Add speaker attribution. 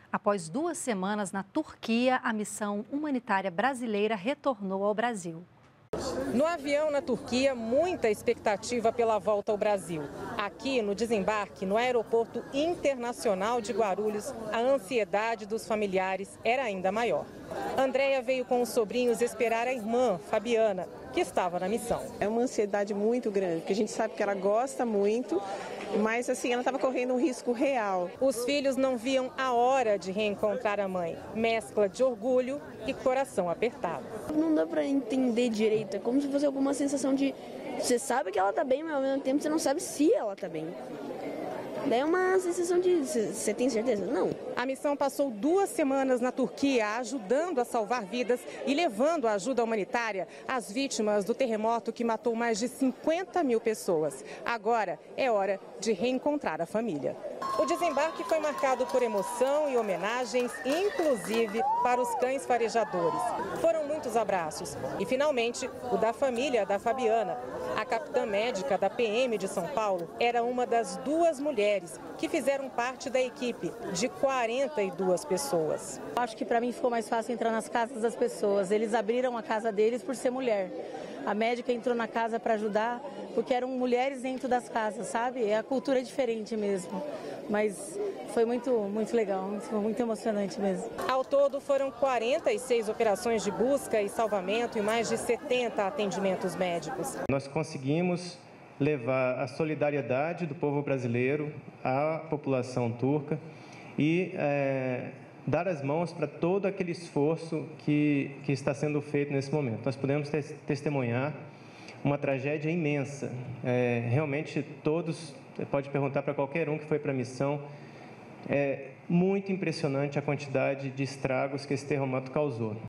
Speaker 1: Após 2 semanas na Turquia, a missão humanitária brasileira retornou ao Brasil.
Speaker 2: No avião na Turquia, muita expectativa pela volta ao Brasil. Aqui no desembarque, no Aeroporto Internacional de Guarulhos, a ansiedade dos familiares era ainda maior. Andréia veio com os sobrinhos esperar a irmã, Fabiana, que estava na missão.
Speaker 3: É uma ansiedade muito grande, porque a gente sabe que ela gosta muito, mas assim, ela estava correndo um risco real.
Speaker 2: Os filhos não viam a hora de reencontrar a mãe. Mescla de orgulho e coração apertado.
Speaker 4: Não dá para entender direito, é como se fosse alguma sensação de... Você sabe que ela tá bem, mas ao mesmo tempo você não sabe se ela tá bem. Daí é uma sensação de... Você tem certeza? Não.
Speaker 2: A missão passou 2 semanas na Turquia, ajudando a salvar vidas e levando a ajuda humanitária às vítimas do terremoto que matou mais de 50 mil pessoas. Agora é hora de reencontrar a família. O desembarque foi marcado por emoção e homenagens, inclusive para os cães farejadores. Foram muitos abraços e, finalmente, o da família da Fabiana. A capitã médica da PM de São Paulo era uma das 2 mulheres que fizeram parte da equipe de 42 pessoas.
Speaker 5: Acho que para mim ficou mais fácil entrar nas casas das pessoas. Eles abriram a casa deles por ser mulher. A médica entrou na casa para ajudar, porque eram mulheres dentro das casas, sabe? A cultura é diferente mesmo. Mas foi muito legal, muito emocionante mesmo.
Speaker 2: Ao todo, foram 46 operações de busca e salvamento e mais de 70 atendimentos médicos.
Speaker 6: Nós conseguimos levar a solidariedade do povo brasileiro à população turca e dar as mãos para todo aquele esforço que está sendo feito nesse momento. Nós podemos testemunhar uma tragédia imensa. Realmente todos, você pode perguntar para qualquer um que foi para a missão, é muito impressionante a quantidade de estragos que esse terremoto causou.